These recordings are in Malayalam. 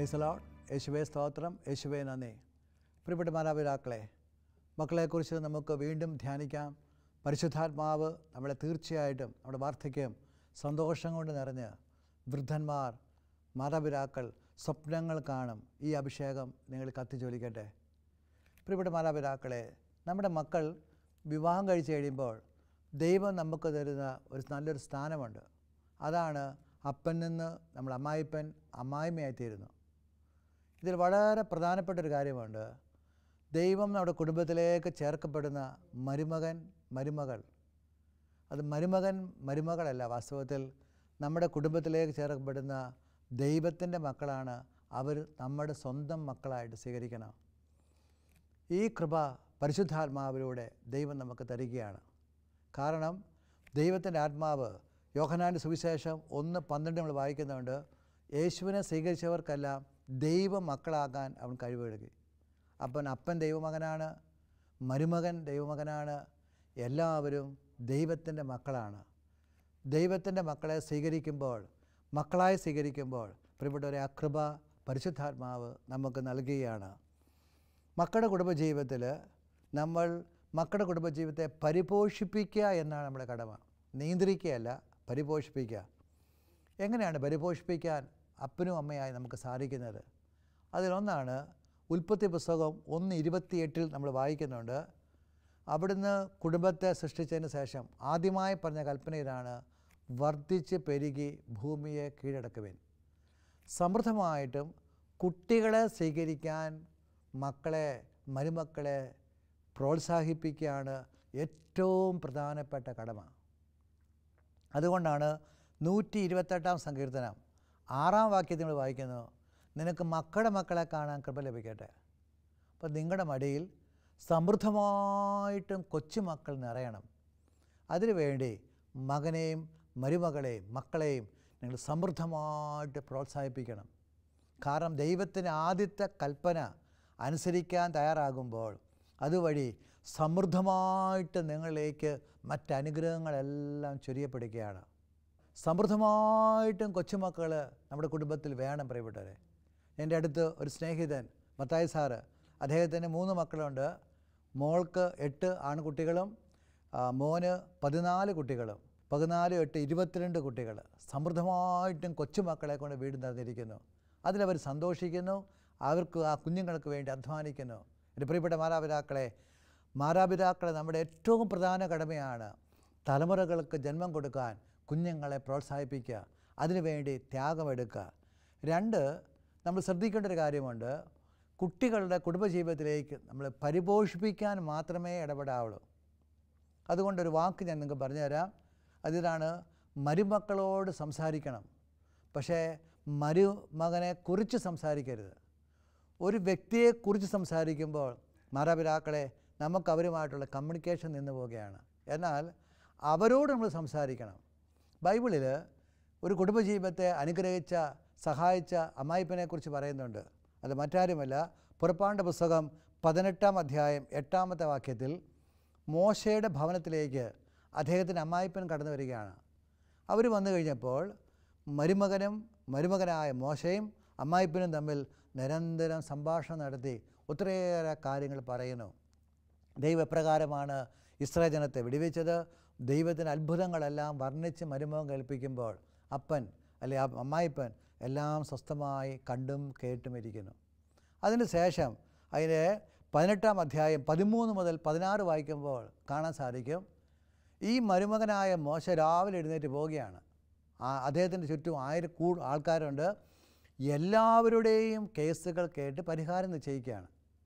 Price the Lord. യേശുവേ സ്തോത്രം, യേശുവേ നന്ദി. പ്രിയപ്പെട്ട മാതാപിതാക്കളെ, മക്കളെക്കുറിച്ച് നമുക്ക് വീണ്ടും ധ്യാനിക്കാം. പരിശുദ്ധാത്മാവ് നമ്മളെ തീർച്ചയായിട്ടും നമ്മുടെ വാർദ്ധക്യം സന്തോഷം കൊണ്ട് നിറഞ്ഞ് വൃദ്ധന്മാർ, മാതാപിതാക്കൾ സ്വപ്നങ്ങൾ കാണും. ഈ അഭിഷേകം നിങ്ങൾ കത്തിജ്വലിക്കട്ടെ. പ്രിയപ്പെട്ട മാതാപിതാക്കളെ, നമ്മുടെ മക്കൾ വിവാഹം കഴിച്ച് കഴിയുമ്പോൾ ദൈവം നമുക്ക് തരുന്ന ഒരു നല്ലൊരു സ്ഥാനമുണ്ട്. അതാണ് അപ്പൻ നിന്ന് നമ്മൾ അമ്മായിപ്പൻ, അമ്മായിമ്മയായിത്തീരുന്നു. ഇതിൽ വളരെ പ്രധാനപ്പെട്ടൊരു കാര്യമുണ്ട്. ദൈവം നമ്മുടെ കുടുംബത്തിലേക്ക് ചേർക്കപ്പെടുന്ന മരുമകൻ, മരുമകൾ. അത് മരുമകൻ, മരുമകളല്ല. വാസ്തവത്തിൽ നമ്മുടെ കുടുംബത്തിലേക്ക് ചേർക്കപ്പെടുന്ന ദൈവത്തിൻ്റെ മക്കളാണ്. അവർ നമ്മുടെ സ്വന്തം മക്കളായിട്ട് സ്വീകരിക്കണം. ഈ കൃപ പരിശുദ്ധാത്മാവിലൂടെ ദൈവം നമുക്ക് തരികയാണ്. കാരണം ദൈവത്തിൻ്റെ ആത്മാവ്, യോഹന്നാൻ്റെ സുവിശേഷം 1:12 നമ്മൾ വായിക്കുന്നുണ്ട്, യേശുവിനെ സ്വീകരിച്ചവർക്കെല്ലാം ദൈവ മക്കളാകാൻ അവൻ കഴിവെടുക്കി. അപ്പൻ ദൈവമകനാണ്, മരുമകൻ ദൈവമകനാണ്, എല്ലാവരും ദൈവത്തിൻ്റെ മക്കളാണ്. ദൈവത്തിൻ്റെ മക്കളെ സ്വീകരിക്കുമ്പോൾ, മക്കളായി സ്വീകരിക്കുമ്പോൾ പ്രിയപ്പെട്ടവരെ, ആ കൃപ പരിശുദ്ധാത്മാവ് നമുക്ക് നൽകുകയാണ്. മക്കളുടെ കുടുംബജീവിതത്തിൽ നമ്മൾ മക്കളുടെ കുടുംബജീവിതത്തെ പരിപോഷിപ്പിക്കുക എന്നാണ് നമ്മുടെ കടമ. നിയന്ത്രിക്കുകയല്ല, പരിപോഷിപ്പിക്കുക. എങ്ങനെയാണ് പരിപോഷിപ്പിക്കാൻ അപ്പനും അമ്മയായി നമുക്ക് സാധിക്കുന്നത്? അതിലൊന്നാണ് ഉൽപ്പത്തി പുസ്തകം 1:28 നമ്മൾ വായിക്കുന്നുണ്ട്. അവിടുന്ന് കുടുംബത്തെ സൃഷ്ടിച്ചതിന് ശേഷം ആദ്യമായി പറഞ്ഞ കൽപ്പന ഇതാണ്: വർദ്ധിച്ച് പെരുകി ഭൂമിയെ കീഴടക്കുവിൻ. സമൃദ്ധമായിട്ടും കുട്ടികളെ സ്വീകരിക്കാൻ മക്കളെ, മരുമക്കളെ പ്രോത്സാഹിപ്പിക്കുകയാണ് ഏറ്റവും പ്രധാനപ്പെട്ട കടമ. അതുകൊണ്ടാണ് 128 സങ്കീർത്തനം 6 വാക്യത്തിൽ നമ്മൾ വായിക്കുന്നു, നിനക്ക് മക്കളെ കാണാൻ കൃപ ലഭിക്കട്ടെ. അപ്പോൾ നിങ്ങളുടെ മടിയിൽ സമൃദ്ധമായിട്ടും കൊച്ചുമക്കൾ നിറയണം. അതിനുവേണ്ടി മകനെയും മരുമകളെയും മക്കളെയും നിങ്ങൾ സമൃദ്ധമായിട്ട് പ്രോത്സാഹിപ്പിക്കണം. കാരണം ദൈവത്തിൻ്റെ ആദ്യത്തെ കൽപ്പന അനുസരിക്കാൻ തയ്യാറാകുമ്പോൾ അതുവഴി സമൃദ്ധമായിട്ട് നിങ്ങളിലേക്ക് മറ്റനുഗ്രഹങ്ങളെല്ലാം ചൊരിയപ്പെടുകയാണ്. സമൃദ്ധമായിട്ടും കൊച്ചുമക്കൾ നമ്മുടെ കുടുംബത്തിൽ വേണം. പ്രിയപ്പെട്ടവരെ, എൻ്റെ അടുത്ത് ഒരു സ്നേഹിതൻ മത്തായി സാറ്, അദ്ദേഹത്തിന് 3 മക്കളുണ്ട്. മോൾക്ക് 8 ആൺകുട്ടികളും മോന് 14 കുട്ടികളും. 14, 8, 22 കുട്ടികൾ. സമൃദ്ധമായിട്ടും കൊച്ചുമക്കളെ കൊണ്ട് വീട് നിറഞ്ഞിരിക്കുന്നു. അതിലവർ സന്തോഷിക്കുന്നു. അവർക്ക്, ആ കുഞ്ഞുങ്ങൾക്ക് വേണ്ടി അധ്വാനിക്കുന്നു. എൻ്റെ പ്രിയപ്പെട്ട മാതാപിതാക്കളെ നമ്മുടെ ഏറ്റവും പ്രധാന കടമയാണ് തലമുറകൾക്ക് ജന്മം കൊടുക്കാൻ കുഞ്ഞുങ്ങളെ പ്രോത്സാഹിപ്പിക്കുക, അതിനുവേണ്ടി ത്യാഗമെടുക്കുക. 2, നമ്മൾ ശ്രദ്ധിക്കേണ്ട ഒരു കാര്യമുണ്ട്. കുട്ടികളുടെ കുടുംബജീവിതത്തിലേക്ക് നമ്മൾ പരിപോഷിപ്പിക്കാൻ മാത്രമേ ഇടപെടാവുള്ളൂ. അതുകൊണ്ടൊരു വാക്ക് ഞാൻ നിങ്ങൾക്ക് പറഞ്ഞുതരാം. അതിതാണ്, മരുമക്കളോട് സംസാരിക്കണം, പക്ഷേ മരുമകനെക്കുറിച്ച് സംസാരിക്കരുത്. ഒരു വ്യക്തിയെക്കുറിച്ച് സംസാരിക്കുമ്പോൾ മാതാപിതാക്കളെ നമുക്ക് അവരുമായിട്ടുള്ള കമ്മ്യൂണിക്കേഷൻ നിന്ന് പോവുകയാണ്. എന്നാൽ അവരോട് നമ്മൾ സംസാരിക്കണം. ബൈബിളിൽ ഒരു കുടുംബജീവിതത്തെ അനുഗ്രഹിച്ച, സഹായിച്ച അമ്മായിപ്പനെക്കുറിച്ച് പറയുന്നുണ്ട്. അത് മറ്റാരുമല്ല, പുറപ്പാടിൻ്റെ പുസ്തകം 18-ാം അധ്യായം 8-ാമത്തെ വാക്യത്തിൽ മോശയുടെ ഭവനത്തിലേക്ക് അദ്ദേഹത്തിൻ്റെ അമ്മായിപ്പൻ കടന്നു വരികയാണ്. അവർ വന്നു കഴിഞ്ഞപ്പോൾ മരുമകനും മരുമകനായ മോശയും അമ്മായിപ്പനും തമ്മിൽ നിരന്തരം സംഭാഷണം നടത്തി ഒത്തിരിയേറെ കാര്യങ്ങൾ പറയുന്നു. ദൈവം എപ്രകാരമാണ് ഇസ്രായേൽ ജനത്തെ വിടുവിച്ചത്, ദൈവത്തിൻ്റെ അത്ഭുതങ്ങളെല്ലാം വർണ്ണിച്ച് മരുമകൻ കേൾപ്പിക്കുമ്പോൾ അപ്പൻ അല്ലെ അമ്മായിപ്പൻ എല്ലാം സ്വസ്ഥമായി കണ്ടും കേട്ടും ഇരിക്കുന്നു. അതിന് ശേഷം അതിൻ്റെ 18-ാം അധ്യായം 13 മുതൽ 16 വായിക്കുമ്പോൾ കാണാൻ സാധിക്കും, ഈ മരുമകനായ മോശ രാവിലെ എഴുന്നേറ്റ് പോവുകയാണ്. അദ്ദേഹത്തിൻ്റെ ചുറ്റും 1000 ആൾക്കാരുണ്ട്. എല്ലാവരുടെയും കേസുകൾ കേട്ട് പരിഹാരം നിശ്ചയിക്കുകയാണ്.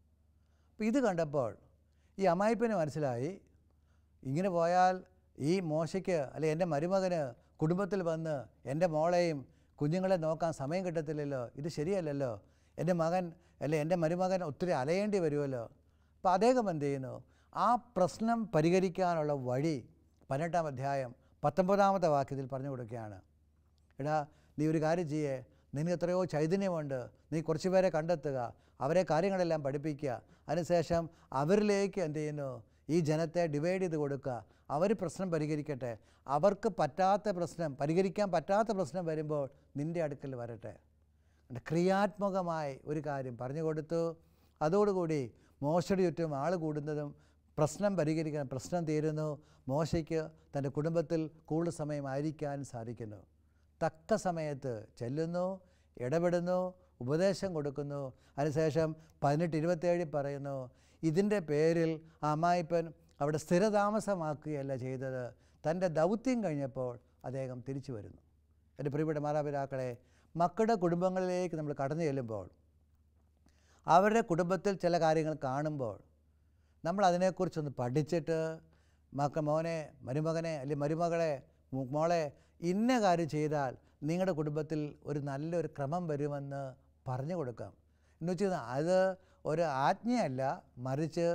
അപ്പോൾ ഇത് കണ്ടപ്പോൾ ഈ അമ്മായിപ്പന് മനസ്സിലായി, ഇങ്ങനെ പോയാൽ ഈ മോശയ്ക്ക് അല്ലെ എൻ്റെ മരുമകന് കുടുംബത്തിൽ വന്ന് എൻ്റെ മോളെയും കുഞ്ഞുങ്ങളെ നോക്കാൻ സമയം കിട്ടത്തില്ലല്ലോ, ഇത് ശരിയല്ലല്ലോ, എൻ്റെ മകൻ അല്ലെ എൻ്റെ മരുമകൻ ഒത്തിരി അലയേണ്ടി വരുമല്ലോ. അപ്പോൾ അദ്ദേഹം എന്ത് ചെയ്യുന്നു, ആ പ്രശ്നം പരിഹരിക്കാനുള്ള വഴി 18-ാം അധ്യായം 19-ാമത്തെ വാക്യത്തിൽ പറഞ്ഞു കൊടുക്കുകയാണ്. എടാ, നീ ഒരു കാര്യം ചെയ്യേ, നിനക്ക് എത്രയോ ചൈതന്യമുണ്ട്, നീ കുറച്ച് പേരെ കണ്ടെത്തുക, അവരെ കാര്യങ്ങളെല്ലാം പഠിപ്പിക്കുക, അതിനുശേഷം അവരിലേക്ക് എന്ത് ചെയ്യുന്നു, ഈ ജനത്തെ ഡിവൈഡ് ചെയ്ത് കൊടുക്കുക, അവർ പ്രശ്നം പരിഹരിക്കട്ടെ, അവർക്ക് പറ്റാത്ത പ്രശ്നം, പരിഹരിക്കാൻ പറ്റാത്ത പ്രശ്നം വരുമ്പോൾ നിൻ്റെ അടുക്കൽ വരട്ടെ. ക്രിയാത്മകമായി ഒരു കാര്യം പറഞ്ഞു കൊടുത്തു. അതോടുകൂടി മോശയുടെ ചുറ്റും ആൾ കൂടുന്നതും പ്രശ്നം പരിഹരിക്കാൻ പ്രശ്നം തീരുന്നു. മോശയ്ക്ക് തൻ്റെ കുടുംബത്തിൽ കൂടുതൽ സമയമായിരിക്കാൻ സാധിക്കുന്നു. തക്ക സമയത്ത് ചെല്ലുന്നു, ഇടപെടുന്നു, ഉപദേശം കൊടുക്കുന്നു. അതിനുശേഷം 18:27 പറയുന്നു, ഇതിൻ്റെ പേരിൽ ആ അമ്മായിപ്പൻ അവിടെ സ്ഥിരതാമസമാക്കുകയല്ല ചെയ്തത്, തൻ്റെ ദൗത്യം കഴിഞ്ഞപ്പോൾ അദ്ദേഹം തിരിച്ചു വരുന്നു. എൻ്റെ പ്രിയപ്പെട്ട മാതാപിതാക്കളെ, മക്കളുടെ കുടുംബങ്ങളിലേക്ക് നമ്മൾ കടന്നു ചെല്ലുമ്പോൾ അവരുടെ കുടുംബത്തിൽ ചില കാര്യങ്ങൾ കാണുമ്പോൾ നമ്മൾ അതിനെക്കുറിച്ചൊന്ന് പഠിച്ചിട്ട് മോനെ, മരുമകനെ അല്ലെങ്കിൽ മരുമകളെ, മോളെ, ഇന്ന കാര്യം ചെയ്താൽ നിങ്ങളുടെ കുടുംബത്തിൽ ഒരു നല്ലൊരു ക്രമം വരുമെന്ന് പറഞ്ഞു കൊടുക്കാം. എന്ന് വെച്ചാൽ അത് ഒരു ആജ്ഞയല്ല, മറിച്ച്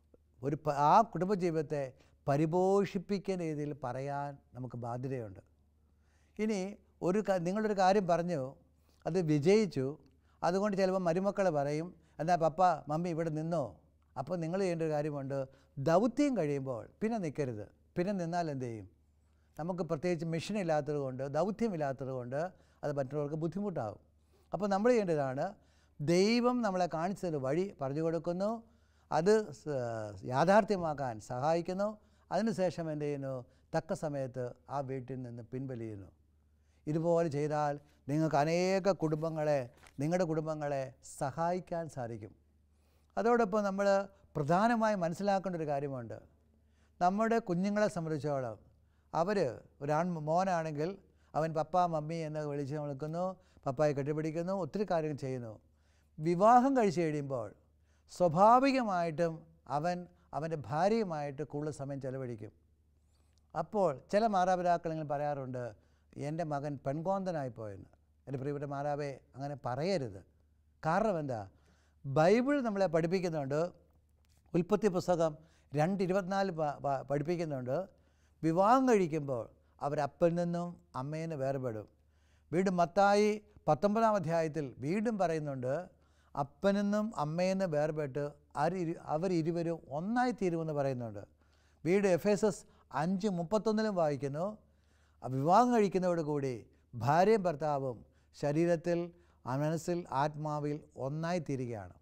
ആ കുടുംബജീവിതത്തെ പരിപോഷിപ്പിക്കുന്ന രീതിയിൽ പറയാൻ നമുക്ക് ബാധ്യതയുണ്ട്. ഇനി നിങ്ങളൊരു കാര്യം പറഞ്ഞു, അത് വിജയിച്ചു, അതുകൊണ്ട് ചിലപ്പോൾ മരുമക്കൾ പറയും, എന്നാൽ പപ്പ മമ്മി ഇവിടെ നിന്നോ. അപ്പോൾ നിങ്ങൾ ചെയ്യേണ്ട ഒരു കാര്യമുണ്ട്, ദൗത്യം കഴിയുമ്പോൾ പിന്നെ നിൽക്കരുത്. പിന്നെ നിന്നാൽ എന്ത് ചെയ്യും? നമുക്ക് പ്രത്യേകിച്ച് മിഷനില്ലാത്തത് കൊണ്ട്, ദൗത്യമില്ലാത്തത് കൊണ്ട് അത് മറ്റുള്ളവർക്ക് ബുദ്ധിമുട്ടാകും. അപ്പോൾ നമ്മൾ ചെയ്യേണ്ടതാണ്, ദൈവം നമ്മളെ കാണിച്ചൊരു വഴി പറഞ്ഞു കൊടുക്കുന്നു, അത് യാഥാർത്ഥ്യമാക്കാൻ സഹായിക്കുന്നു. അതിനുശേഷം എന്ത് ചെയ്യുന്നു? തക്ക സമയത്ത് ആ വീട്ടിൽ നിന്ന് പിൻവലിയുന്നു. ഇതുപോലെ ചെയ്താൽ നിങ്ങൾക്ക് നിങ്ങളുടെ കുടുംബങ്ങളെ സഹായിക്കാൻ സാധിക്കും. അതോടൊപ്പം നമ്മൾ പ്രധാനമായി മനസ്സിലാക്കേണ്ട ഒരു കാര്യമുണ്ട്. നമ്മുടെ കുഞ്ഞുങ്ങളെ സംബന്ധിച്ചോളം അവർ മോനാണെങ്കിൽ അവൻ പപ്പ മമ്മി എന്ന് വിളിച്ച് വിളിക്കുന്നു, പപ്പായെ കെട്ടിപ്പിടിക്കുന്നു, ഒത്തിരി കാര്യങ്ങൾ ചെയ്യുന്നു. വിവാഹം കഴിച്ച് കഴിയുമ്പോൾ സ്വാഭാവികമായിട്ടും അവൻ്റെ ഭാര്യയുമായിട്ട് കൂടുതൽ സമയം ചെലവഴിക്കും. അപ്പോൾ ചില മാതാപിതാക്കൾ പറയാറുണ്ട്, എൻ്റെ മകൻ പെൺകോന്തനായിപ്പോയെന്ന്. എൻ്റെ പ്രിയപ്പെട്ട മാതാവേ, അങ്ങനെ പറയരുത്. കാരണം എന്താ? ബൈബിൾ നമ്മളെ പഠിപ്പിക്കുന്നുണ്ട്. ഉൽപ്പത്തി പുസ്തകം 2:24 പഠിപ്പിക്കുന്നുണ്ട്, വിവാഹം കഴിക്കുമ്പോൾ അവരപ്പനിൽ നിന്നും അമ്മയിൽ നിന്ന് വേർപെടും. വീണ്ടും മത്തായി 19-ാം അധ്യായത്തിൽ വീണ്ടും പറയുന്നുണ്ട്, അപ്പനിൽ നിന്നും അമ്മയിൽ നിന്ന് വേർപെട്ട് അവരിരുവരും ഒന്നായിത്തീരുമെന്ന് പറയുന്നുണ്ട്. വീണ്ടും എഫേസസ് 5:31 വായിക്കുന്നു, വിവാഹം കഴിക്കുന്നതോടുകൂടി ഭാര്യയും ഭർത്താവും ശരീരത്തിൽ, മനസ്സിൽ, ആത്മാവിൽ ഒന്നായിത്തീരുകയാണ്.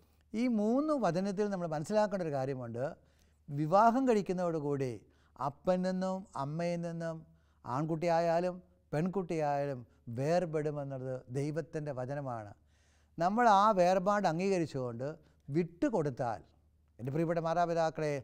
ഈ 3 വചനത്തിൽ നമ്മൾ മനസ്സിലാക്കേണ്ട ഒരു കാര്യമുണ്ട്. വിവാഹം കഴിക്കുന്നതോടുകൂടി അപ്പനിൽ നിന്നും അമ്മയിൽ നിന്നും ആൺകുട്ടിയായാലും പെൺകുട്ടിയായാലും വേർപെടുമെന്നത് ദൈവത്തിൻ്റെ വചനമാണ്. നമ്മൾ ആ വേർപാട് അംഗീകരിച്ചുകൊണ്ട് വിട്ടുകൊടുത്താൽ, എൻ്റെ പ്രിയപ്പെട്ട മാതാപിതാക്കളെ,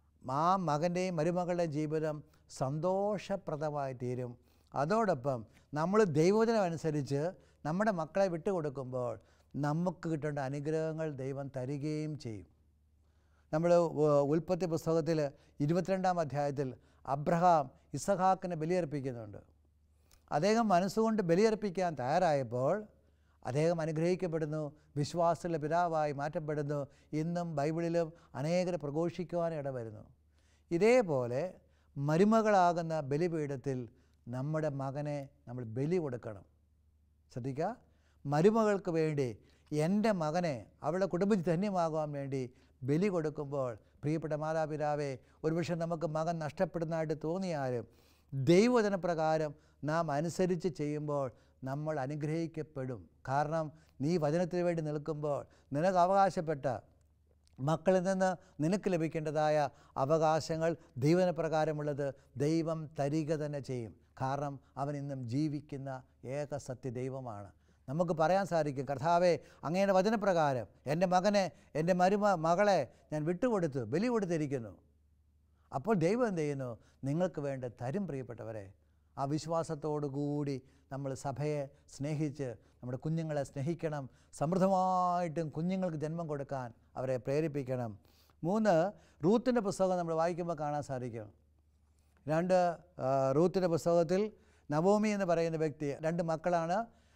ആ മകൻ്റെയും മരുമകളുടെയും ജീവിതം സന്തോഷപ്രദമായി തീരും. അതോടൊപ്പം നമ്മൾ ദൈവവചനം അനുസരിച്ച് നമ്മുടെ മക്കളെ വിട്ടുകൊടുക്കുമ്പോൾ നമുക്ക് കിട്ടേണ്ട അനുഗ്രഹങ്ങൾ ദൈവം തരികയും ചെയ്യും. നമ്മൾ ഉൽപ്പത്തി പുസ്തകത്തിൽ 22-ാം അധ്യായത്തിൽ അബ്രഹാം ഇസഹാക്കിനെ ബലിയർപ്പിക്കുന്നുണ്ട്. അദ്ദേഹം മനസ്സുകൊണ്ട് ബലിയർപ്പിക്കാൻ തയ്യാറായപ്പോൾ അദ്ദേഹം അനുഗ്രഹിക്കപ്പെടുന്നു, വിശ്വാസത്തിലെ പിതാവായി മാറ്റപ്പെടുന്നു. ഇന്നും ബൈബിളിലും അനേകരെ പ്രഘോഷിക്കുവാൻ ഇടവരുന്നു. ഇതേപോലെ മരുമകളാകുന്ന ബലിപീഠത്തിൽ നമ്മുടെ മകനെ നമ്മൾ ബലി കൊടുക്കണം. ശ്രദ്ധിക്കുക, മരുമകൾക്ക് വേണ്ടി എൻ്റെ മകനെ അവളുടെ കുടുംബത്തിൽ ധന്യമാകാൻ വേണ്ടി ബലി കൊടുക്കുമ്പോൾ, പ്രിയപ്പെട്ട മാതാപിതാവേ, ഒരുപക്ഷെ നമുക്ക് മകൻ നഷ്ടപ്പെടുന്നതായിട്ട് തോന്നിയാലും ദൈവവചനപ്രകാരം നാം അനുസരിച്ച് ചെയ്യുമ്പോൾ നമ്മൾ അനുഗ്രഹിക്കപ്പെടും. കാരണം നീ വചനത്തിന് വേണ്ടി നിൽക്കുമ്പോൾ നിനക്ക് അവകാശപ്പെട്ട മക്കളിൽ നിന്ന് നിനക്ക് ലഭിക്കേണ്ടതായ അവകാശങ്ങൾ ദൈവവചനപ്രകാരമുള്ളത് ദൈവം തരിക തന്നെ ചെയ്യും. കാരണം അവൻ ഇന്നും ജീവിക്കുന്ന ഏക സത്യ ദൈവമാണ്. നമുക്ക് പറയാൻ സാധിക്കും, കർത്താവേ, അങ്ങയുടെ വചനപ്രകാരം എൻ്റെ മകനെ, എൻ്റെ മകളെ ഞാൻ വിട്ടുകൊടുത്തു, ബലി കൊടുത്തിരിക്കുന്നു. അപ്പോൾ ദൈവം എന്ത് ചെയ്യുന്നു? നിങ്ങൾക്ക് വേണ്ട തരും. പ്രിയപ്പെട്ടവരെ, ആ വിശ്വാസത്തോടു കൂടി നമ്മൾ സഭയെ സ്നേഹിച്ച് നമ്മുടെ കുഞ്ഞുങ്ങളെ സ്നേഹിക്കണം. സമൃദ്ധമായിട്ടും കുഞ്ഞുങ്ങൾക്ക് ജന്മം കൊടുക്കാൻ അവരെ പ്രേരിപ്പിക്കണം. 3, റൂത്തിൻ്റെ പുസ്തകം നമ്മൾ വായിക്കുമ്പോൾ കാണാൻ സാധിക്കും. റൂത്തിൻ്റെ പുസ്തകത്തിൽ നവോമി എന്ന് പറയുന്ന വ്യക്തി, 2 മക്കളാണ്.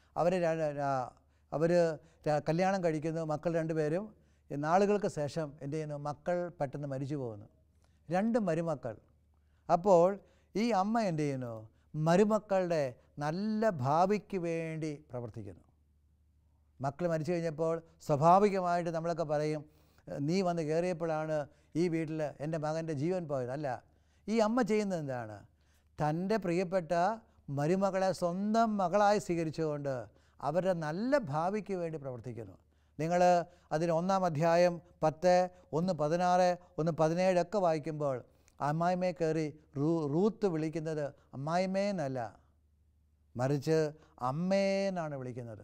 അവർ കല്യാണം കഴിക്കുന്നു. മക്കൾ 2 പേരും നാളുകൾക്ക് ശേഷം എന്ത് ചെയ്യുന്നു? മക്കൾ പെട്ടെന്ന് മരിച്ചു പോകുന്നു. 2 മരുമക്കൾ. അപ്പോൾ ഈ അമ്മ എന്ത് ചെയ്യുന്നു? മരുമക്കളുടെ നല്ല ഭാവിക്ക് വേണ്ടി പ്രവർത്തിക്കുന്നു. മക്കൾ മരിച്ചു കഴിഞ്ഞപ്പോൾ സ്വാഭാവികമായിട്ട് നമ്മളൊക്കെ പറയും, നീ വന്ന് കയറിയപ്പോഴാണ് ഈ വീട്ടിൽ എൻ്റെ മകൻ്റെ ജീവൻ പോയത്. അല്ല, ഈ അമ്മ ചെയ്യുന്നത് എന്താണ്? തൻ്റെ പ്രിയപ്പെട്ട മരുമകളെ സ്വന്തം മകളായി സ്വീകരിച്ചുകൊണ്ട് അവരുടെ നല്ല ഭാവിക്ക് വേണ്ടി പ്രവർത്തിക്കുന്നു. നിങ്ങൾ അതിന് 1-ാം അധ്യായം 10, 1:16, 1:17 ഒക്കെ വായിക്കുമ്പോൾ അമ്മായിമ്മയെ കയറി റൂത്ത് വിളിക്കുന്നത് അമ്മായിമ്മേന്നല്ല, മറിച്ച് അമ്മേന്നാണ് വിളിക്കുന്നത്.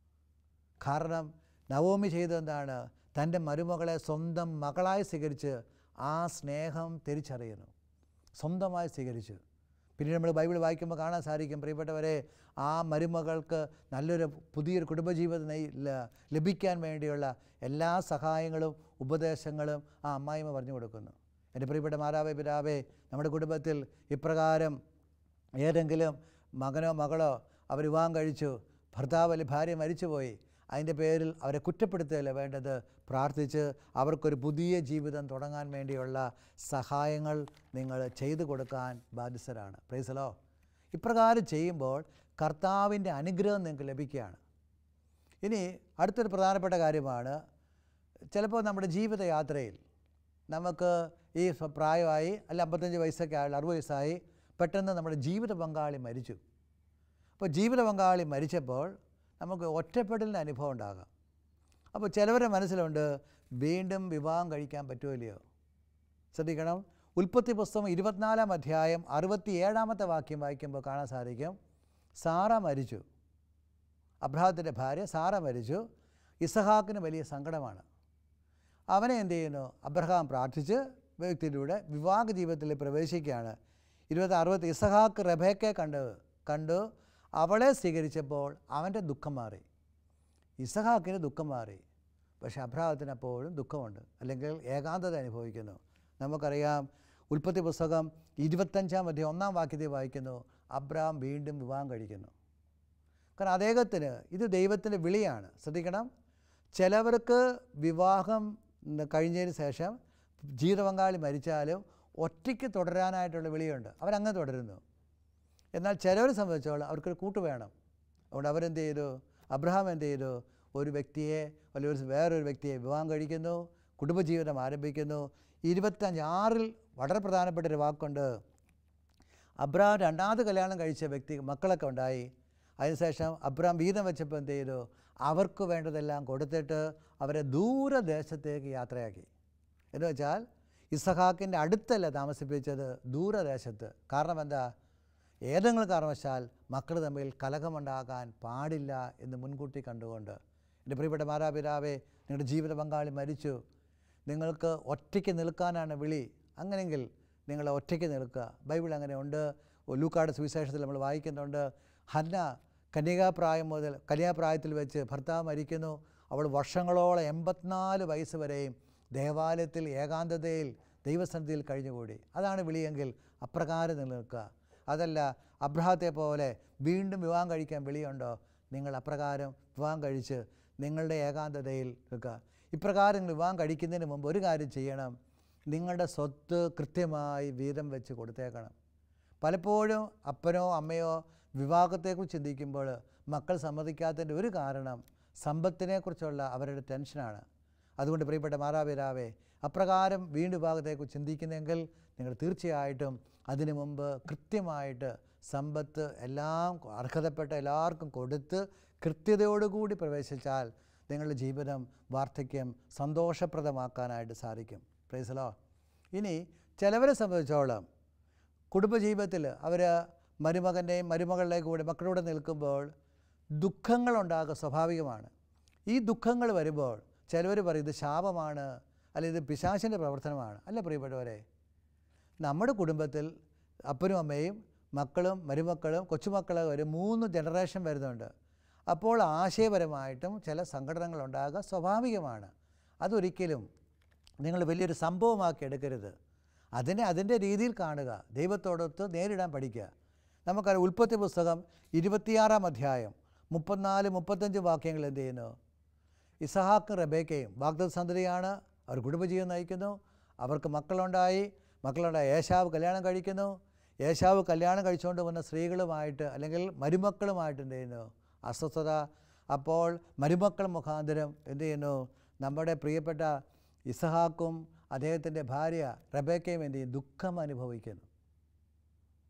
കാരണം നവോമി ചെയ്തതെന്താണ്? തൻ്റെ മരുമകളെ സ്വന്തം മകളായി സ്വീകരിച്ച് ആ സ്നേഹം തിരിച്ചറിയുന്നു, സ്വന്തമായി സ്വീകരിച്ചു. പിന്നീട് നമ്മൾ ബൈബിൾ വായിക്കുമ്പോൾ കാണാൻ സാധിക്കും, പ്രിയപ്പെട്ടവരെ, ആ മരുമകൾക്ക് നല്ലൊരു പുതിയൊരു കുടുംബജീവിതം ലഭിക്കാൻ വേണ്ടിയുള്ള എല്ലാ സഹായങ്ങളും ഉപദേശങ്ങളും ആ അമ്മായിമ്മ പറഞ്ഞു കൊടുക്കുന്നു. എൻ്റെ പ്രിയപ്പെട്ട മാതാവേ, പിതാവേ, നമ്മുടെ കുടുംബത്തിൽ ഇപ്രകാരം ഏതെങ്കിലും മകനോ മകളോ അവർ വിവാഹം കഴിച്ചു, ഭർത്താവ് അല്ലെങ്കിൽ ഭാര്യ മരിച്ചുപോയി, അതിൻ്റെ പേരിൽ അവരെ കുറ്റപ്പെടുത്തുകയല്ല വേണ്ടത്. പ്രാർത്ഥിച്ച് അവർക്കൊരു പുതിയ ജീവിതം തുടങ്ങാൻ വേണ്ടിയുള്ള സഹായങ്ങൾ നിങ്ങൾ ചെയ്തു കൊടുക്കാൻ ബാധ്യസ്ഥരാണ്. Praise the lord. ഇപ്രകാരം ചെയ്യുമ്പോൾ കർത്താവിൻ്റെ അനുഗ്രഹം നിങ്ങൾക്ക് ലഭിക്കുകയാണ്. ഇനി അടുത്തൊരു പ്രധാനപ്പെട്ട കാര്യമാണ്, ചിലപ്പോൾ നമ്മുടെ ജീവിതയാത്രയിൽ നമുക്ക് ഈ പ്രായമായി അല്ല 55 വയസ്സൊക്കെ ആയാലും 60 വയസ്സായി പെട്ടെന്ന് നമ്മുടെ ജീവിത പങ്കാളി മരിച്ചു. അപ്പോൾ ജീവിത പങ്കാളി മരിച്ചപ്പോൾ നമുക്ക് ഒറ്റപ്പെടലിൻ്റെ അനുഭവം ഉണ്ടാകാം. അപ്പോൾ ചിലവരുടെ മനസ്സിലുണ്ട്, വീണ്ടും വിവാഹം കഴിക്കാൻ പറ്റുമല്ലയോ? ശ്രദ്ധിക്കണം, ഉൽപ്പത്തി പുസ്തകം 24-ാം അധ്യായം 67-ാമത്തെ വാക്യം വായിക്കുമ്പോൾ കാണാൻ സാധിക്കും, സാറ മരിച്ചു, അബ്രാഹത്തിൻ്റെ ഭാര്യ സാറ മരിച്ചു. ഇസഹാക്കിന് വലിയ സങ്കടമാണ്. അവനെ എന്ത് ചെയ്യുന്നു? അബ്രഹാം പ്രാർത്ഥിച്ച് വ്യക്തിയിലൂടെ വിവാഹ ജീവിതത്തിൽ പ്രവേശിക്കുകയാണ്. 20-60 ഇസഹാക്ക് റെബേക്കയെ കണ്ടു അവളെ സ്വീകരിച്ചപ്പോൾ അവൻ്റെ ദുഃഖം മാറി, ഇസഹാക്കിന് ദുഃഖം മാറി. പക്ഷേ അബ്രഹാത്തിന് അപ്പോഴും ദുഃഖമുണ്ട്, അല്ലെങ്കിൽ ഏകാന്തത അനുഭവിക്കുന്നു. നമുക്കറിയാം, ഉൽപ്പത്തി പുസ്തകം 25-ാം അധ്യായം 1-ാം വാക്യത്തിൽ വായിക്കുന്നു, അബ്രഹാം വീണ്ടും വിവാഹം കഴിക്കുന്നു. കാരണം അദ്ദേഹത്തിന് ഇത് ദൈവത്തിൻ്റെ വിളിയാണ്. ശ്രദ്ധിക്കണം, ചിലവർക്ക് വിവാഹം കഴിഞ്ഞതിന് ശേഷം ജീവിത പങ്കാളി മരിച്ചാലും ഒറ്റയ്ക്ക് തുടരാനായിട്ടുള്ള വിളിയുണ്ട്, അവരങ്ങനെ തുടരുന്നു. എന്നാൽ ചിലവരെ സംബന്ധിച്ചോളം അവർക്കൊരു കൂട്ട് വേണം. അതുകൊണ്ട് അവരെന്ത് ചെയ്തു? അബ്രഹാം എന്ത് ചെയ്തു? ഒരു വ്യക്തിയെ അല്ലെങ്കിൽ വേറൊരു വ്യക്തിയെ വിവാഹം കഴിക്കുന്നു, കുടുംബജീവിതം ആരംഭിക്കുന്നു. 25:6 വളരെ പ്രധാനപ്പെട്ടൊരു വാക്കുണ്ട്. അബ്രഹാം 2ാമത് കല്യാണം കഴിച്ച വ്യക്തി മക്കളൊക്കെ ഉണ്ടായി. അതിനുശേഷം അബ്രഹാം വീതം വെച്ചപ്പോൾ എന്ത് ചെയ്തു? അവർക്ക് വേണ്ടതെല്ലാം കൊടുത്തിട്ട് അവരെ ദൂരദേശത്തേക്ക് യാത്രയാക്കി. എന്ന് വെച്ചാൽ ഇസഹാക്കിൻ്റെ അടുത്തല്ല താമസിപ്പിച്ചത്, ദൂരദേശത്ത്. കാരണം എന്താ? ഏതെങ്കിലും കാരണവശാൽ മക്കൾ തമ്മിൽ കലഹമുണ്ടാകാൻ പാടില്ല എന്ന് മുൻകൂട്ടി കണ്ടുകൊണ്ട്. എൻ്റെ പ്രിയപ്പെട്ട മാതാപിതാവേ, നിങ്ങളുടെ ജീവിത പങ്കാളി മരിച്ചു, നിങ്ങൾക്ക് ഒറ്റയ്ക്ക് നിൽക്കാനാണ് വിളി. അങ്ങനെയെങ്കിൽ നിങ്ങൾ ഒറ്റയ്ക്ക് നിൽക്കുക. ബൈബിൾ അങ്ങനെ ഉണ്ട്. ലൂക്കായുടെ സുവിശേഷത്തിൽ നമ്മൾ വായിക്കുന്നുണ്ട്, ഹന്ന കന്യാപ്രായത്തിൽ വെച്ച് ഭർത്താവ് മരിക്കുന്നു. അവൾ വർഷങ്ങളോളം 84 വയസ്സ് വരെയും ദേവാലയത്തിൽ ഏകാന്തതയിൽ ദൈവസന്നിധിയിൽ കഴിഞ്ഞുകൂടി. അതാണ് വിളിയെങ്കിൽ അപ്രകാരം നിലനിൽക്കുക. അതല്ല അബ്രഹാത്തെ പോലെ വീണ്ടും വിവാഹം കഴിക്കാൻ വിളിയുണ്ടോ? നിങ്ങൾ അപ്രകാരം വിവാഹം കഴിച്ച് നിങ്ങളുടെ ഏകാന്തതയിൽ നിൽക്കുക. ഇപ്രകാരം നിങ്ങൾ വിവാഹം കഴിക്കുന്നതിന് മുമ്പ് ഒരു കാര്യം ചെയ്യണം, നിങ്ങളുടെ സ്വത്ത് കൃത്യമായി വീതം വെച്ച് കൊടുത്തേക്കണം. പലപ്പോഴും അപ്പനോ അമ്മയോ വിവാഹത്തെക്കുറിച്ച് ചിന്തിക്കുമ്പോൾ മക്കൾ സമ്മതിക്കാത്തതിൻ്റെ ഒരു കാരണം സമ്പത്തിനെക്കുറിച്ചുള്ള അവരുടെ ടെൻഷനാണ്. അതുകൊണ്ട് പ്രിയപ്പെട്ട മാതാപിതാവേ, അപ്രകാരം വീണ്ടും വിവാഹത്തെക്കുറിച്ച് ചിന്തിക്കുന്നെങ്കിൽ നിങ്ങൾ തീർച്ചയായിട്ടും അതിനു മുമ്പ് കൃത്യമായിട്ട് സമ്പത്ത് എല്ലാം അർഹതപ്പെട്ട എല്ലാവർക്കും കൊടുത്ത് കൃത്യതയോടുകൂടി പ്രവേശിച്ചാൽ നിങ്ങളുടെ ജീവിതം വാർദ്ധക്യം സന്തോഷപ്രദമാക്കാനായിട്ട് സാധിക്കും. Praise the lord. ഇനി ചിലവരെ സംബന്ധിച്ചോളം കുടുംബജീവിതത്തിൽ അവർ മരുമകൻ്റെയും മരുമകളുടെയും കൂടെ മക്കളോട് നിൽക്കുമ്പോൾ ദുഃഖങ്ങളുണ്ടാകുക സ്വാഭാവികമാണ്. ഈ ദുഃഖങ്ങൾ വരുമ്പോൾ ചിലവർ പറയും ഇത് ശാപമാണ്, അല്ലെങ്കിൽ ഇത് പിശാചിൻ്റെ പ്രവർത്തനമാണ്. അല്ല പ്രിയപ്പെട്ടവരെ, നമ്മുടെ കുടുംബത്തിൽ അപ്പനും അമ്മയും മക്കളും മരുമക്കളും കൊച്ചുമക്കളും ഒരു 3 ജനറേഷൻ വരുന്നുണ്ട്. അപ്പോൾ ആശയപരമായിട്ടും ചില സംഘടനകളുണ്ടാകുക സ്വാഭാവികമാണ്. അതൊരിക്കലും നിങ്ങൾ വലിയൊരു സംഭവമാക്കി എടുക്കരുത്. അതിനെ അതിൻ്റെ രീതിയിൽ കാണുക, ദൈവത്തോടൊത്ത് നേരിടാൻ പഠിക്കുക. നമുക്കറിയാം, ഉൽപ്പത്തി പുസ്തകം 26-ാം അധ്യായം 34-35 വാക്യങ്ങൾ എന്ത് ചെയ്യുന്നു? ഇസഹാക്കും റെബേക്കയും വാഗ്ദത്ത സന്തതിയാണ്, അവർ കുടുംബജീവിതം നയിക്കുന്നു, അവർക്ക് മക്കളുണ്ടായി. ഏശാവ് കല്യാണം കഴിക്കുന്നു. ഏശാവ് കല്യാണം കഴിച്ചുകൊണ്ട് വന്ന സ്ത്രീകളുമായിട്ട് അല്ലെങ്കിൽ മരുമക്കളുമായിട്ട് എന്ത് ചെയ്യുന്നു? അസ്വസ്ഥത. അപ്പോൾ മരുമക്കൾ മുഖാന്തരം എന്ത് ചെയ്യുന്നു? നമ്മുടെ പ്രിയപ്പെട്ട ഇസഹാക്കും അദ്ദേഹത്തിൻ്റെ ഭാര്യ റെബേക്കയും എന്ത് ചെയ്യും? ദുഃഖം അനുഭവിക്കുന്നു.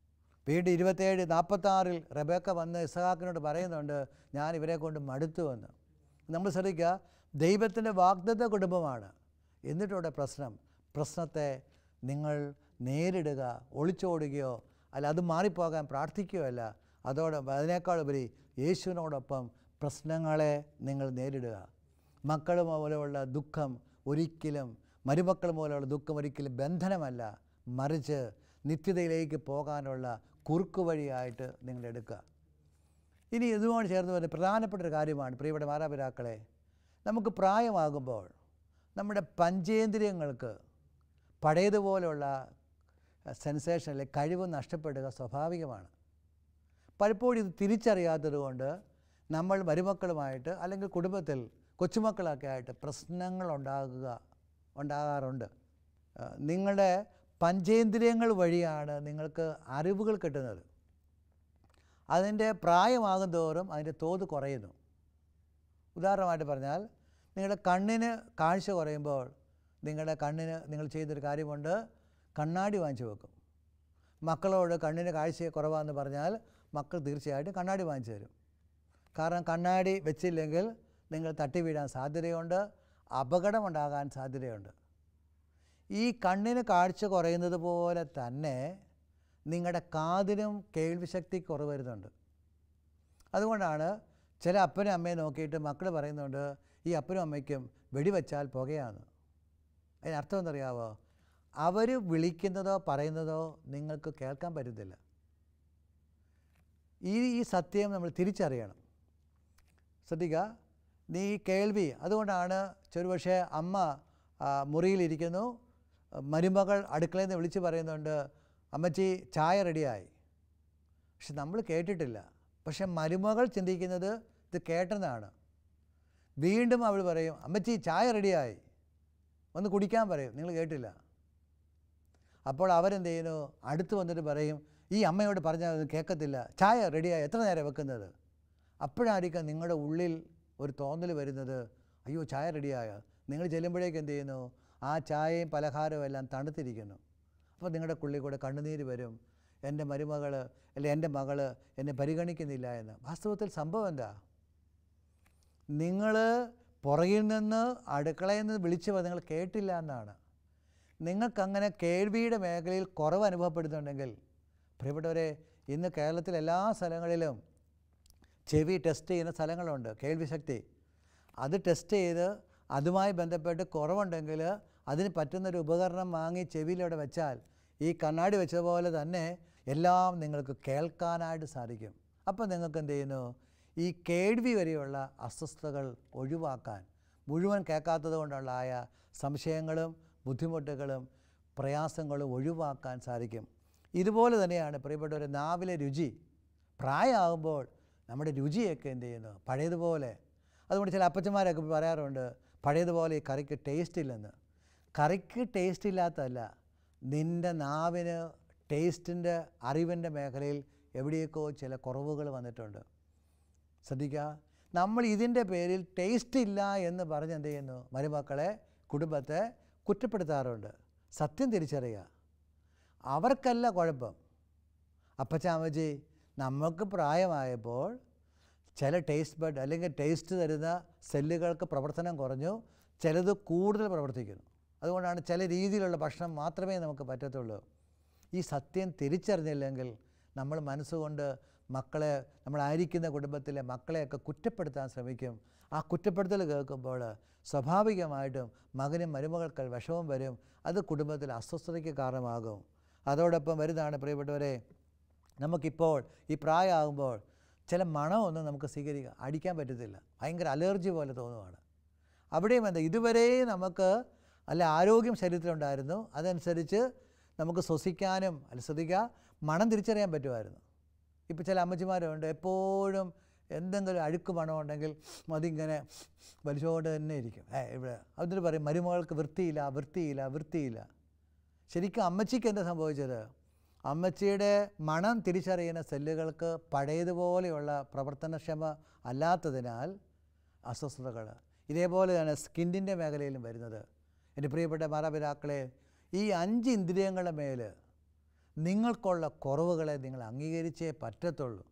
വീണ്ടും 27:46 റെബേക്ക വന്ന് ഇസ്ഹാക്കിനോട് പറയുന്നുണ്ട്, ഞാൻ ഇവരെ കൊണ്ട് മടുത്തുവെന്ന്. നമ്മൾ ശ്രദ്ധിക്കുക, ദൈവത്തിൻ്റെ വാഗ്ദത്ത കുടുംബമാണ്. എന്നിട്ടവിടെ പ്രശ്നത്തെ നിങ്ങൾ നേരിടുക, ഒളിച്ചോടുകയോ അല്ല അത് മാറിപ്പോകാൻ പ്രാർത്ഥിക്കുകയോ അല്ല, അതിനേക്കാളുപരി യേശുവിനോടൊപ്പം പ്രശ്നങ്ങളെ നിങ്ങൾ നേരിടുക. മക്കൾ മൂലമുള്ള ദുഃഖം ഒരിക്കലും, മരുമക്കൾ മൂലമുള്ള ദുഃഖം ഒരിക്കലും ബന്ധനമല്ല, മറിച്ച് നിത്യതയിലേക്ക് പോകാനുള്ള കുറുക്കുവഴിയായിട്ട് നിങ്ങൾ എടുക്കുക. ഇനി ഇതുമായി ചേർന്ന് വരുന്ന പ്രധാനപ്പെട്ട ഒരു കാര്യമാണ് പ്രിയപ്പെട്ട മാതാപിതാക്കളെ, നമുക്ക് പ്രായമാകുമ്പോൾ നമ്മുടെ പഞ്ചേന്ദ്രിയങ്ങൾക്ക് പഴയതുപോലെയുള്ള സെൻസേഷൻ അല്ലെങ്കിൽ കഴിവ് നഷ്ടപ്പെടുക സ്വാഭാവികമാണ്. പലപ്പോഴും ഇത് തിരിച്ചറിയാത്തത് കൊണ്ട് നമ്മൾ മരുമക്കളുമായിട്ട് അല്ലെങ്കിൽ കുടുംബത്തിൽ കൊച്ചുമക്കളൊക്കെ ആയിട്ട് പ്രശ്നങ്ങൾ ഉണ്ടാകാറുണ്ട്. നിങ്ങളുടെ പഞ്ചേന്ദ്രിയങ്ങൾ വഴിയാണ് നിങ്ങൾക്ക് അറിവുകൾ കിട്ടുന്നത്. അതിൻ്റെ പ്രായമാകും തോറും അതിൻ്റെ തോത് കുറയുന്നു. ഉദാഹരണമായിട്ട് പറഞ്ഞാൽ, നിങ്ങളുടെ കണ്ണിന് കാഴ്ച കുറയുമ്പോൾ നിങ്ങളുടെ കണ്ണിന് നിങ്ങൾ ചെയ്തൊരു കാര്യമുണ്ട്, കണ്ണാടി വാങ്ങിച്ചു വെക്കും. മക്കളോട് കണ്ണിന് കാഴ്ച കുറവാണെന്ന് പറഞ്ഞാൽ മക്കൾ തീർച്ചയായിട്ടും കണ്ണാടി വാങ്ങിച്ചു തരും. കാരണം കണ്ണാടി വെച്ചില്ലെങ്കിൽ നിങ്ങൾ തട്ടി വീഴാൻ സാധ്യതയുണ്ട്, അപകടമുണ്ടാകാൻ സാധ്യതയുണ്ട്. ഈ കണ്ണിന് കാഴ്ച കുറയുന്നത് പോലെ തന്നെ നിങ്ങളുടെ കാതിനും കേൾവിശക്തി കുറവ് വരുന്നുണ്ട്. അതുകൊണ്ടാണ് ചില അപ്പനും അമ്മയെ നോക്കിയിട്ട് മക്കൾ പറയുന്നുണ്ട്, ഈ അപ്പനും അമ്മയ്ക്കും വെടിവെച്ചാൽ പുകയാണ്. അതിനർത്ഥം എന്നറിയാമോ? അവർ വിളിക്കുന്നതോ പറയുന്നതോ നിങ്ങൾക്ക് കേൾക്കാൻ പറ്റുന്നില്ല. ഈ സത്യം നമ്മൾ തിരിച്ചറിയണം. ശ്രദ്ധിക്കുക, നീ കേൾവി. അതുകൊണ്ടാണ് ചെറുപക്ഷേ അമ്മ മുറിയിലിരിക്കുന്നു, മരുമകൾ അടുക്കളയിൽ നിന്ന് വിളിച്ച് പറയുന്നുണ്ട്, അമ്മച്ചി ചായ റെഡിയായി. പക്ഷെ നമ്മൾ കേട്ടിട്ടില്ല. പക്ഷെ മരുമകൾ ചിന്തിക്കുന്നത് ഇത് കേട്ടെന്നാണ്. വീണ്ടും അവൾ പറയും, അമ്മച്ചി ചായ റെഡിയായി, ഒന്ന് കുടിക്കാൻ പറയും, നിങ്ങൾ കേട്ടില്ല. അപ്പോൾ അവരെന്ത് ചെയ്യുന്നു, അടുത്ത് വന്നിട്ട് പറയും, ഈ അമ്മയോട് പറഞ്ഞാൽ കേൾക്കത്തില്ല, ചായ റെഡിയായി, എത്ര നേരം വെക്കുന്നത്? അപ്പോഴായിരിക്കും നിങ്ങളുടെ ഉള്ളിൽ ഒരു തോന്നൽ വരുന്നത്, അയ്യോ ചായ റെഡിയായ. നിങ്ങൾ ചെല്ലുമ്പോഴേക്ക് എന്ത് ചെയ്യുന്നു, ആ ചായയും പലഹാരവും എല്ലാം തണുത്തിരിക്കുന്നു. അപ്പോൾ നിങ്ങളുടെ ഉള്ളിൽ കൂടെ കണ്ണുനീര് വരും, എൻ്റെ മരുമകൾ അല്ലെ എൻ്റെ മകൾ എന്നെ പരിഗണിക്കുന്നില്ല എന്ന്. വാസ്തവത്തിൽ സംഭവം എന്താ? നിങ്ങൾ പുറകിൽ നിന്ന് അടുക്കളയിൽ നിന്ന് വിളിച്ച് നിങ്ങൾ കേട്ടില്ല എന്നാണ്. നിങ്ങൾക്കങ്ങനെ കേൾവിയുടെ മേഖലയിൽ കുറവ് അനുഭവപ്പെടുന്നുണ്ടെങ്കിൽ, പ്രിയപ്പെട്ടവരെ, ഇന്ന് കേരളത്തിലെ എല്ലാ സ്ഥലങ്ങളിലും ചെവി ടെസ്റ്റ് ചെയ്യുന്ന സ്ഥലങ്ങളുണ്ട്, കേൾവി ശക്തി. അത് ടെസ്റ്റ് ചെയ്ത് അതുമായി ബന്ധപ്പെട്ട് കുറവുണ്ടെങ്കിൽ അതിന് പറ്റുന്നൊരു ഉപകരണം വാങ്ങി ചെവിയിലൂടെ വെച്ചാൽ ഈ കണ്ണാടി വെച്ചതുപോലെ തന്നെ എല്ലാം നിങ്ങൾക്ക് കേൾക്കാനായിട്ട് സാധിക്കും. അപ്പോൾ നിങ്ങൾക്ക് എന്ത് ചെയ്യുന്നു, ഈ കേൾവി വരെയുള്ള അസ്വസ്ഥതകൾ ഒഴിവാക്കാൻ, മുഴുവൻ കേൾക്കാത്തത് കൊണ്ടുള്ളായ സംശയങ്ങളും ബുദ്ധിമുട്ടുകളും പ്രയാസങ്ങളും ഒഴിവാക്കാൻ സാധിക്കും. ഇതുപോലെ തന്നെയാണ് പ്രിയപ്പെട്ടവരെ നാവിലെ രുചി. പ്രായമാകുമ്പോൾ നമ്മുടെ രുചിയൊക്കെ എന്ത് ചെയ്യുന്നു, പഴയതുപോലെ. അതുകൊണ്ട് ചില അപ്പച്ചന്മാരൊക്കെ പറയാറുണ്ട്, പഴയതുപോലെ ഈ കറിക്ക് ടേസ്റ്റ് ഇല്ലെന്ന്. കറിക്ക് ടേസ്റ്റ് ഇല്ലാത്തതല്ല, നിൻ്റെ നാവിന് ടേസ്റ്റിൻ്റെ അറിവിൻ്റെ മേഖലയിൽ എവിടെയൊക്കെയോ ചില കുറവുകൾ വന്നിട്ടുണ്ട്. ശ്രദ്ധിക്കുക, നമ്മൾ ഇതിൻ്റെ പേരിൽ ടേസ്റ്റ് ഇല്ല എന്ന് പറഞ്ഞ് എന്ത് ചെയ്യുന്നു, മരുമക്കളെ, കുടുംബത്തെ കുറ്റപ്പെടുത്താറുണ്ട്. സത്യം തിരിച്ചറിയുക, അവർക്കല്ല കുഴപ്പം. അപ്പച്ചാമ്മച്ചി, നമുക്ക് പ്രായമായപ്പോൾ ചില ടേസ്റ്റ് ബഡ് അല്ലെങ്കിൽ ടേസ്റ്റ് തരുന്ന സെല്ലുകൾക്ക് പ്രവർത്തനം കുറഞ്ഞു, ചിലത് കൂടുതൽ പ്രവർത്തിക്കുന്നു. അതുകൊണ്ടാണ് ചില രീതിയിലുള്ള ഭക്ഷണം മാത്രമേ നമുക്ക് പറ്റത്തുള്ളൂ. ഈ സത്യം തിരിച്ചറിഞ്ഞില്ലെങ്കിൽ നമ്മൾ മനസ്സുകൊണ്ട് മക്കളെ, നമ്മളായിരിക്കുന്ന കുടുംബത്തിലെ മക്കളെയൊക്കെ കുറ്റപ്പെടുത്താൻ ശ്രമിക്കും. ആ കുറ്റപ്പെടുത്തൽ കേൾക്കുമ്പോൾ സ്വാഭാവികമായിട്ടും മകനും മരുമകൾക്ക് വിഷമം വരും. അത് കുടുംബത്തിൽ അസ്വസ്ഥതയ്ക്ക് കാരണമാകും. അതോടൊപ്പം വരുന്നതാണ് പ്രിയപ്പെട്ടവരെ, നമുക്കിപ്പോൾ ഈ പ്രായമാകുമ്പോൾ ചില മണമൊന്നും നമുക്ക് അടിക്കാൻ പറ്റത്തില്ല, ഭയങ്കര അലർജി പോലെ തോന്നുവാണ്. അവിടെയും എന്താ, ഇതുവരെ നമുക്ക് നല്ല ആരോഗ്യം ശരീരത്തിലുണ്ടായിരുന്നു, അതനുസരിച്ച് നമുക്ക് ശ്വസിക്കാനും ശ്രദ്ധിക്കുക, മണം തിരിച്ചറിയാൻ പറ്റുമായിരുന്നു. ഇപ്പോൾ ചില അമ്മച്ചിമാരുണ്ട്, എപ്പോഴും എന്തെങ്കിലും അഴുക്ക് മണമുണ്ടെങ്കിൽ അതിങ്ങനെ വലിച്ചുകൊണ്ട് തന്നെ ഇരിക്കും. ഇവിടെ അതിന് പറയും, മരുമകൾക്ക് വൃത്തിയില്ല. ശരിക്കും അമ്മച്ചിക്ക് എന്താ സംഭവിച്ചത്? അമ്മച്ചിയുടെ മണം തിരിച്ചറിയുന്ന സെല്ലുകൾക്ക് പഴയതുപോലെയുള്ള പ്രവർത്തനക്ഷമ അല്ലാത്തതിനാൽ അസ്വസ്ഥതകൾ. ഇതേപോലെയാണ് സ്കിന്നിൻ്റെ മേഖലയിലും വരുന്നത്. എൻ്റെ പ്രിയപ്പെട്ട മാതാപിതാക്കളെ, ഈ 5 ഇന്ദ്രിയങ്ങളുടെ മേൽ നിങ്ങൾക്കുള്ള കുറവുകളെ നിങ്ങൾ അംഗീകരിച്ചേ പറ്റത്തുള്ളൂ.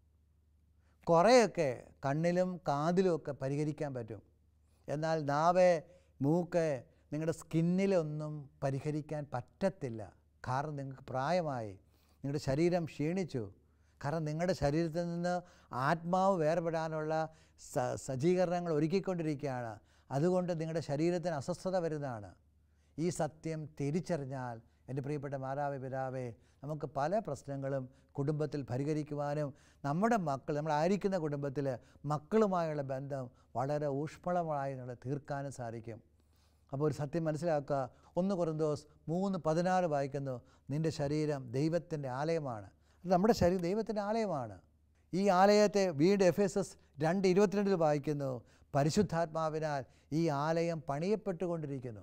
കുറേയൊക്കെ കണ്ണിലും കാതിലുമൊക്കെ പരിഹരിക്കാൻ പറ്റും. എന്നാൽ നാവ്, മൂക്ക്, നിങ്ങളുടെ സ്കിന്നിലൊന്നും പരിഹരിക്കാൻ പറ്റത്തില്ല. കാരണം നിങ്ങൾക്ക് പ്രായമായി, നിങ്ങളുടെ ശരീരം ക്ഷീണിച്ചു. കാരണം നിങ്ങളുടെ ശരീരത്തിൽ നിന്ന് ആത്മാവ് വേർപെടാനുള്ള സജ്ജീകരണങ്ങൾ ഒരുക്കിക്കൊണ്ടിരിക്കുകയാണ്. അതുകൊണ്ട് നിങ്ങളുടെ ശരീരത്തിന് അസ്വസ്ഥത വരുന്നതാണ്. ഈ സത്യം തിരിച്ചറിഞ്ഞാൽ എൻ്റെ പ്രിയപ്പെട്ട മാതാവേ, പിതാവേ, നമുക്ക് പല പ്രശ്നങ്ങളും കുടുംബത്തിൽ പരിഹരിക്കുവാനും നമ്മുടെ മക്കൾ, നമ്മളായിരിക്കുന്ന കുടുംബത്തിൽ മക്കളുമായുള്ള ബന്ധം വളരെ ഊഷ്മളമായി നമ്മൾ തീർക്കാനും സാധിക്കും. അപ്പോൾ ഒരു സത്യം മനസ്സിലാക്കുക. 1 കൊരിന്തോസ് 3:16 വായിക്കുന്നു, നിൻ്റെ ശരീരം ദൈവത്തിൻ്റെ ആലയമാണ്. അത് നമ്മുടെ ശരീരം ദൈവത്തിൻ്റെ ആലയമാണ്. ഈ ആലയത്തെ വീണ്ടും എഫേസസ് 2:22 വായിക്കുന്നു, പരിശുദ്ധാത്മാവിനാൽ ഈ ആലയം പണിയപ്പെട്ടുകൊണ്ടിരിക്കുന്നു.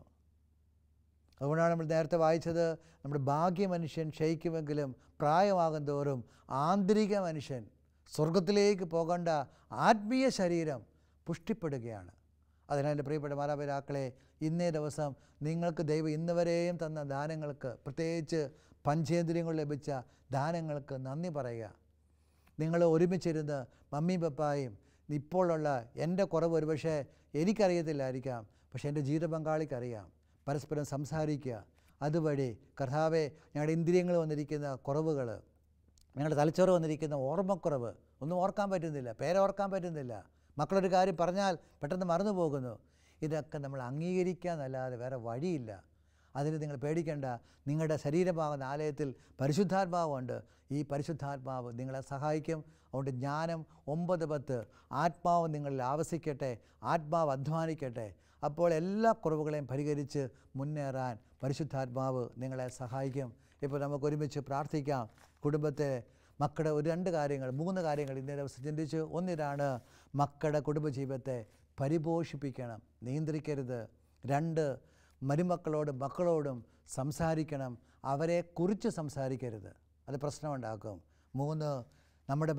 അതുകൊണ്ടാണ് നമ്മൾ നേരത്തെ വായിച്ചത്, നമ്മുടെ ഭാഗ്യമനുഷ്യൻ ക്ഷയിക്കുമെങ്കിലും പ്രായമാകും തോറും ആന്തരിക മനുഷ്യൻ, സ്വർഗത്തിലേക്ക് പോകേണ്ട ആത്മീയ ശരീരം പുഷ്ടിപ്പെടുകയാണ്. അതിനാൽ എൻ്റെ പ്രിയപ്പെട്ട മാതാപിതാക്കളെ, ഇന്നേ ദിവസം നിങ്ങൾക്ക് ദൈവം ഇന്നുവരെയും തന്ന ദാനങ്ങൾക്ക്, പ്രത്യേകിച്ച് പഞ്ചേന്ദ്രിയങ്ങൾ ലഭിച്ച ദാനങ്ങൾക്ക് നന്ദി പറയുക. നിങ്ങൾ ഒരുമിച്ചിരുന്ന് മമ്മിയും പപ്പായും ഇപ്പോഴുള്ള എൻ്റെ കുറവ് ഒരുപക്ഷെ എനിക്കറിയത്തില്ലായിരിക്കാം, പക്ഷേ എൻ്റെ ജീവിത പങ്കാളിക്കറിയാം. പരസ്പരം സംസാരിക്കുക. അതുവഴി കർത്താവേ, ഞങ്ങളുടെ ഇന്ദ്രിയങ്ങൾ വന്നിരിക്കുന്ന കുറവുകൾ, ഞങ്ങളുടെ തലച്ചോറ് വന്നിരിക്കുന്ന ഓർമ്മക്കുറവ്, ഒന്നും ഓർക്കാൻ പറ്റുന്നില്ല, പേരോർക്കാൻ പറ്റുന്നില്ല, മക്കളൊരു കാര്യം പറഞ്ഞാൽ പെട്ടെന്ന് മറന്നു പോകുന്നു, ഇതൊക്കെ നമ്മൾ അംഗീകരിക്കാന്നല്ലാതെ വേറെ വഴിയില്ല. അതിന് നിങ്ങൾ പേടിക്കേണ്ട. നിങ്ങളുടെ ശരീരമാകുന്ന ആലയത്തിൽ പരിശുദ്ധാത്മാവുണ്ട്. ഈ പരിശുദ്ധാത്മാവ് നിങ്ങളെ സഹായിക്കും. അതുകൊണ്ട് ജ്ഞാനം 9:10, ആത്മാവ് നിങ്ങളിൽ ആവസിക്കട്ടെ, ആത്മാവ് അധ്വാനിക്കട്ടെ. അപ്പോൾ എല്ലാ കുറവുകളെയും പരിഹരിച്ച് മുന്നേറാൻ പരിശുദ്ധാത്മാവ് നിങ്ങളെ സഹായിക്കും. ഇപ്പോൾ നമുക്ക് ഒരുമിച്ച് പ്രാർത്ഥിക്കാം. കുടുംബത്തെ, മക്കളുടെ 2 കാര്യങ്ങൾ, 3 കാര്യങ്ങൾ ഇന്നേ ദിവസം ചിന്തിച്ചു. ഒന്നിതാണ്, മക്കളുടെ കുടുംബജീവിതത്തെ പരിപോഷിപ്പിക്കണം, നിയന്ത്രിക്കരുത്. 2, മരുമക്കളോടും മക്കളോടും സംസാരിക്കണം, അവരെക്കുറിച്ച് സംസാരിക്കരുത്, അത് പ്രശ്നമുണ്ടാക്കും. 3, നമ്മുടെ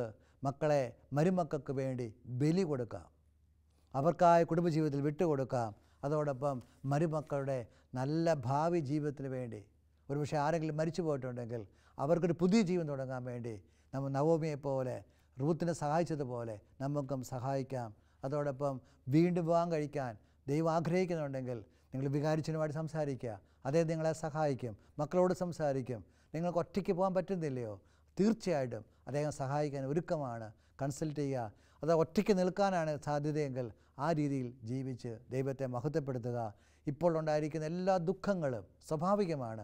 മക്കളെ മരുമക്കൾക്ക് വേണ്ടി ബലി കൊടുക്കാം, അവർക്കായ കുടുംബജീവിതത്തിൽ വിട്ടുകൊടുക്കാം. അതോടൊപ്പം മരുമക്കളുടെ നല്ല ഭാവി ജീവിതത്തിന് വേണ്ടി, ഒരുപക്ഷെ ആരെങ്കിലും മരിച്ചു പോയിട്ടുണ്ടെങ്കിൽ അവർക്കൊരു പുതിയ ജീവൻ തുടങ്ങാൻ വേണ്ടി നമ്മൾ നവോമിയെപ്പോലെ, റൂത്തിനെ സഹായിച്ചതുപോലെ നമുക്കും സഹായിക്കാം. അതോടൊപ്പം വീണ്ടും വിവാഹം കഴിക്കാൻ ദൈവം ആഗ്രഹിക്കുന്നുണ്ടെങ്കിൽ നിങ്ങൾ വികാരിച്ചനുമായിട്ട് സംസാരിക്കുക, അദ്ദേഹം നിങ്ങളെ സഹായിക്കും. മക്കളോട് സംസാരിക്കും. നിങ്ങൾക്ക് ഒറ്റയ്ക്ക് പോകാൻ പറ്റുന്നില്ലയോ? തീർച്ചയായിട്ടും അദ്ദേഹം സഹായിക്കാൻ ഒരുക്കമാണ്. കൺസൾട്ട് ചെയ്യുക. അത് ഒറ്റയ്ക്ക് നിൽക്കാനാണ് സാധ്യതയെങ്കിൽ ആ രീതിയിൽ ജീവിച്ച് ദൈവത്തെ മഹത്വപ്പെടുത്തുക. ഇപ്പോൾ ഉണ്ടായിരിക്കുന്ന എല്ലാ ദുഃഖങ്ങളും സ്വാഭാവികമാണ്.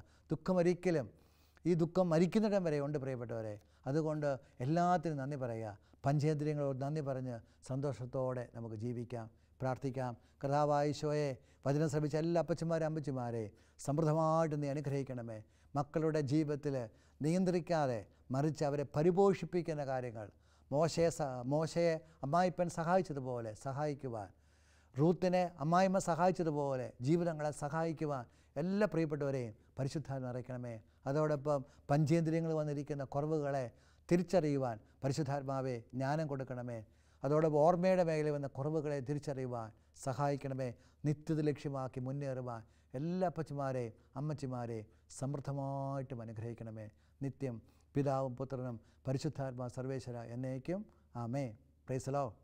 ഈ ദുഃഖം മരിക്കുന്നിടം വരെ ഉണ്ട് പ്രിയപ്പെട്ടവരെ. അതുകൊണ്ട് എല്ലാത്തിനും നന്ദി പറയുക. പഞ്ചേന്ദ്രിയങ്ങളോട് നന്ദി പറഞ്ഞ് സന്തോഷത്തോടെ നമുക്ക് ജീവിക്കാം, പ്രാർത്ഥിക്കാം. കർത്താവായ ഈശോയെ, വചനം ശ്രമിച്ച എല്ലാ അപ്പച്ചന്മാരും അമ്മച്ചിമാരെ സമൃദ്ധമായിട്ട് നീ അനുഗ്രഹിക്കണമേ. മക്കളുടെ ജീവിതത്തിൽ നിയന്ത്രിക്കാതെ മറിച്ച് അവരെ പരിപോഷിപ്പിക്കുന്ന കാര്യങ്ങൾ, മോശയെ അമ്മായിപ്പൻ സഹായിച്ചതുപോലെ സഹായിക്കുവാൻ, റൂത്തിനെ അമ്മായിമ്മ സഹായിച്ചതുപോലെ ജീവിതങ്ങളെ സഹായിക്കുവാൻ എല്ലാ പ്രിയപ്പെട്ടവരെയും പരിശുദ്ധാത്മ നിറയ്ക്കണമേ. അതോടൊപ്പം പഞ്ചേന്ദ്രിയങ്ങൾ വന്നിരിക്കുന്ന കുറവുകളെ തിരിച്ചറിയുവാൻ പരിശുദ്ധാത്മാവെ ജ്ഞാനം കൊടുക്കണമേ. അതോടൊപ്പം ഓർമ്മയുടെ മേഖലയിൽ വന്ന കുറവുകളെ തിരിച്ചറിയുവാൻ സഹായിക്കണമേ. നിത്യത ലക്ഷ്യമാക്കി മുന്നേറുവാൻ എല്ലാ അപ്പച്ചമാരെയും അമ്മച്ചിമാരെയും സമൃദ്ധമായിട്ടും അനുഗ്രഹിക്കണമേ. നിത്യം പിതാവും പുത്രനും പരിശുദ്ധാത്മാ സർവേശ്വര എന്നേക്കും ആമേൻ. Price the Lord.